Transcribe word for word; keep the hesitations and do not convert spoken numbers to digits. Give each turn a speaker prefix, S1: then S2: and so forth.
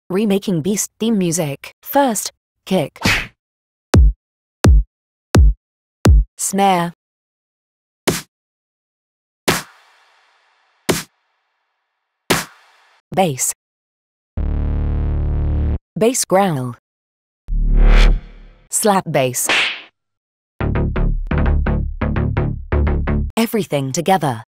S1: Remaking Beast theme music. First, kick. Snare. Bass. Bass growl. Slap bass. Everything together.